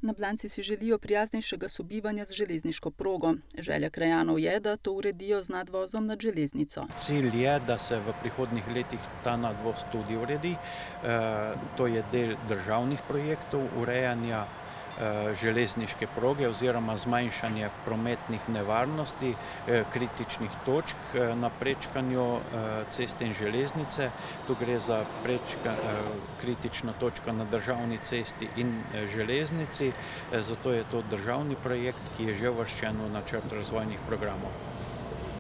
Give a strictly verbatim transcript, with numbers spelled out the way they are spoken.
Na Blanci si želijo prijaznejšega sobivanja z železniško progo. Želja krajanov je, da to uredijo z nadvozom nad železnico. Cilj je, da se v prihodnjih letih ta nadvoz tudi uredi. To je del državnih projektov urejanja železniške proge oziroma zmanjšanje prometnih nevarnosti, kritičnih točk na prečkanju ceste in železnice. Tu gre za kritično točko na državni cesti in železnici, zato je to državni projekt, ki je že uvrščen v načrt razvojnih programov.